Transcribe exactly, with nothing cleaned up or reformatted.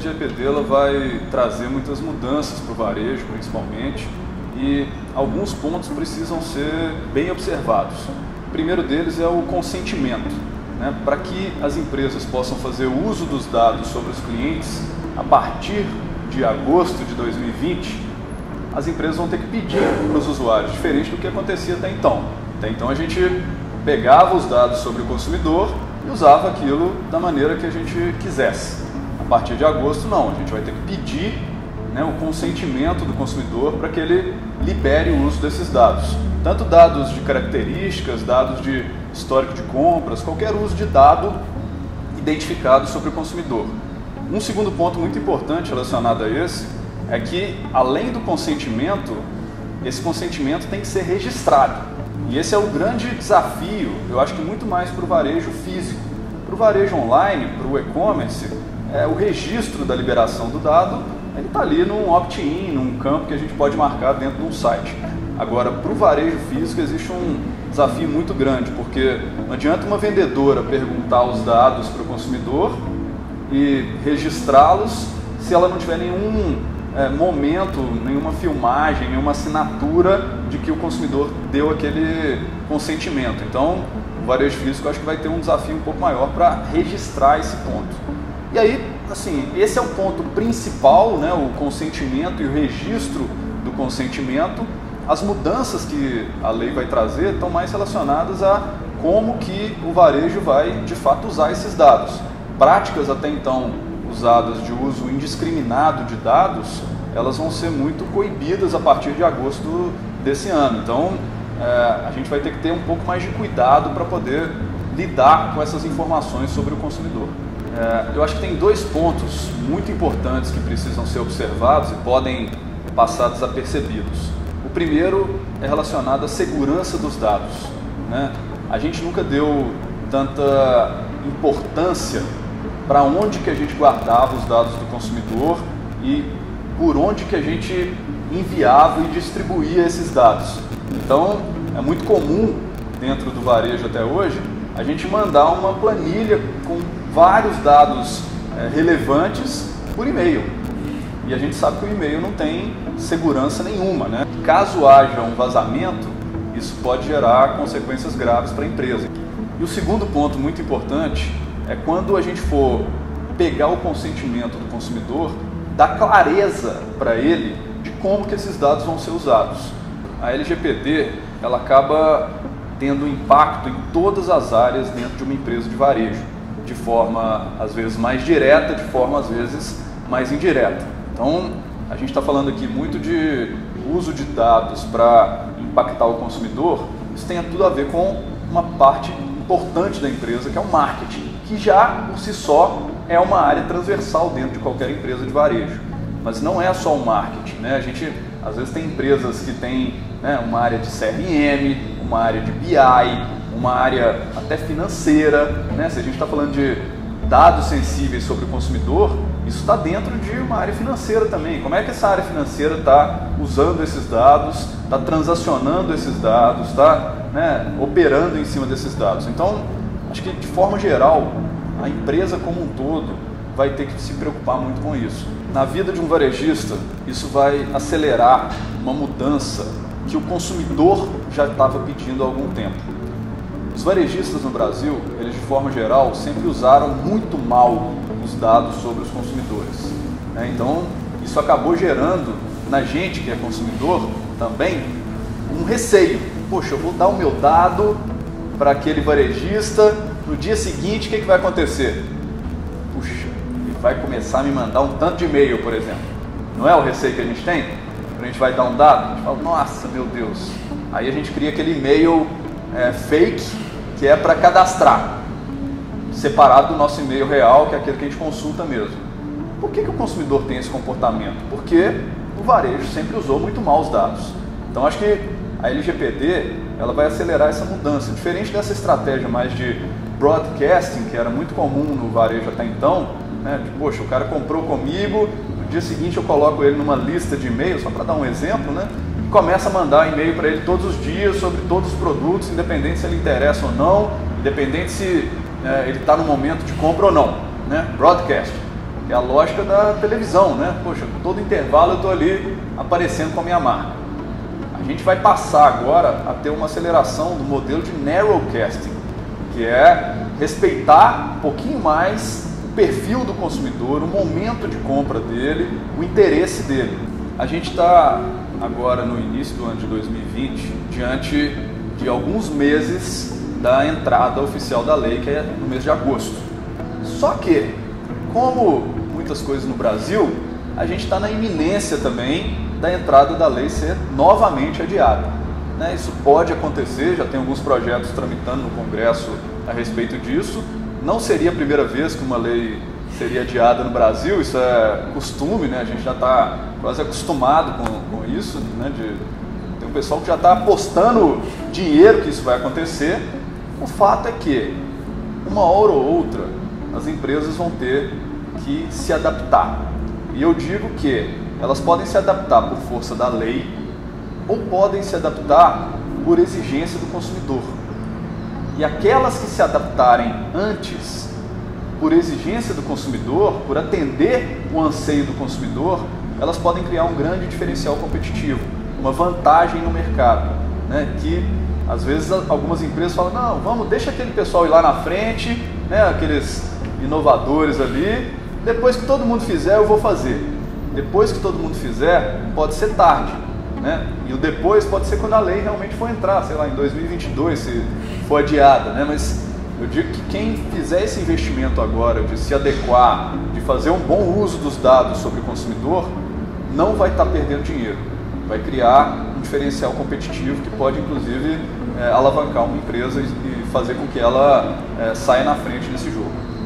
G P D ela vai trazer muitas mudanças para o varejo, principalmente, e alguns pontos precisam ser bem observados. O primeiro deles é o consentimento, né? Para que as empresas possam fazer uso dos dados sobre os clientes, a partir de agosto de dois mil e vinte, as empresas vão ter que pedir para os usuários, diferente do que acontecia até então. Até então a gente pegava os dados sobre o consumidor e usava aquilo da maneira que a gente quisesse. A partir de agosto não, a gente vai ter que pedir, né, o consentimento do consumidor para que ele libere o uso desses dados. Tanto dados de características, dados de histórico de compras, qualquer uso de dado identificado sobre o consumidor. Um segundo ponto muito importante relacionado a esse é que, além do consentimento, esse consentimento tem que ser registrado. E esse é o grande desafio, eu acho que muito mais para o varejo físico. Para o varejo online, para o e-commerce, é, o registro da liberação do dado, ele está ali num opt-in, num campo que a gente pode marcar dentro de um site. Agora, para o varejo físico existe um desafio muito grande, porque não adianta uma vendedora perguntar os dados para o consumidor e registrá-los se ela não tiver nenhum é, momento, nenhuma filmagem, nenhuma assinatura de que o consumidor deu aquele consentimento. Então, o varejo físico acho que vai ter um desafio um pouco maior para registrar esse ponto. E aí, assim, esse é o ponto principal, né, o consentimento e o registro do consentimento. As mudanças que a lei vai trazer estão mais relacionadas a como que o varejo vai, de fato, usar esses dados. Práticas até então usadas de uso indiscriminado de dados, elas vão ser muito coibidas a partir de agosto desse ano. Então, é, a gente vai ter que ter um pouco mais de cuidado para poder lidar com essas informações sobre o consumidor. É, eu acho que tem dois pontos muito importantes que precisam ser observados e podem passar desapercebidos. O primeiro é relacionado à segurança dos dados, né? A gente nunca deu tanta importância para onde que a gente guardava os dados do consumidor e por onde que a gente enviava e distribuía esses dados. Então, é muito comum dentro do varejo até hoje a gente mandar uma planilha com vários dados é, relevantes por e-mail. E a gente sabe que o e-mail não tem segurança nenhuma, né? Caso haja um vazamento, isso pode gerar consequências graves para a empresa. E o segundo ponto muito importante é quando a gente for pegar o consentimento do consumidor, dar clareza para ele de como que esses dados vão ser usados. A L G P D, ela acaba tendo impacto em todas as áreas dentro de uma empresa de varejo, de forma às vezes mais direta, de forma às vezes mais indireta. Então, a gente está falando aqui muito de uso de dados para impactar o consumidor. Isso tem tudo a ver com uma parte importante da empresa, que é o marketing, que já por si só é uma área transversal dentro de qualquer empresa de varejo. Mas não é só o marketing, né? A gente às vezes tem empresas que têm, né, uma área de C R M, uma área de B I, uma área até financeira, né? Se a gente está falando de dados sensíveis sobre o consumidor, isso está dentro de uma área financeira também. Como é que essa área financeira está usando esses dados, está transacionando esses dados, está, né, operando em cima desses dados? Então, acho que de forma geral, a empresa como um todo vai ter que se preocupar muito com isso. Na vida de um varejista, isso vai acelerar uma mudança que o consumidor já estava pedindo há algum tempo. Os varejistas no Brasil, eles de forma geral, sempre usaram muito mal os dados sobre os consumidores, né? Então, isso acabou gerando na gente que é consumidor também um receio. Poxa, eu vou dar o meu dado para aquele varejista, no dia seguinte o que, que vai acontecer? Puxa, ele vai começar a me mandar um tanto de e-mail, por exemplo. Não é o receio que a gente tem? Quando a gente vai dar um dado, a gente fala, nossa, meu Deus. Aí a gente cria aquele e-mail é, fake, que é para cadastrar, separado do nosso e-mail real, que é aquele que a gente consulta mesmo. Por que que o consumidor tem esse comportamento? Porque o varejo sempre usou muito mal os dados. Então acho que a L G P D ela vai acelerar essa mudança. Diferente dessa estratégia mais de broadcasting, que era muito comum no varejo até então, né? De, poxa, o cara comprou comigo, no dia seguinte eu coloco ele numa lista de e-mails, só para dar um exemplo, né? E começa a mandar e-mail para ele todos os dias sobre todos os produtos, independente se ele interessa ou não, independente se é, ele está no momento de compra ou não, né? Broadcast. É a lógica da televisão, né? Poxa, todo intervalo eu estou ali aparecendo com a minha marca. A gente vai passar agora a ter uma aceleração do modelo de narrowcasting, que é respeitar um pouquinho mais o perfil do consumidor, o momento de compra dele, o interesse dele. A gente está agora no início do ano de dois mil e vinte, diante de alguns meses da entrada oficial da lei, que é no mês de agosto. Só que, como muitas coisas no Brasil, a gente está na iminência também da entrada da lei ser novamente adiada. Né? Isso pode acontecer, já tem alguns projetos tramitando no Congresso a respeito disso. Não seria a primeira vez que uma lei seria adiada no Brasil, isso é costume, né? A gente já está quase acostumado com, com isso, né? De, tem um pessoal que já está apostando dinheiro que isso vai acontecer. O fato é que, uma hora ou outra, as empresas vão ter que se adaptar. E eu digo que elas podem se adaptar por força da lei ou podem se adaptar por exigência do consumidor. E aquelas que se adaptarem antes por exigência do consumidor, por atender o anseio do consumidor, elas podem criar um grande diferencial competitivo, uma vantagem no mercado, né? Que às vezes algumas empresas falam, não, vamos, deixa aquele pessoal ir lá na frente, né? Aqueles inovadores ali, depois que todo mundo fizer eu vou fazer. Depois que todo mundo fizer, pode ser tarde, né? E o depois pode ser quando a lei realmente for entrar, sei lá, em dois mil e vinte e dois, se for adiada, né? Mas eu digo que quem fizer esse investimento agora, de se adequar, de fazer um bom uso dos dados sobre o consumidor, não vai estar perdendo dinheiro. Vai criar um diferencial competitivo que pode, inclusive, é, alavancar uma empresa e fazer com que ela é, saia na frente desse jogo.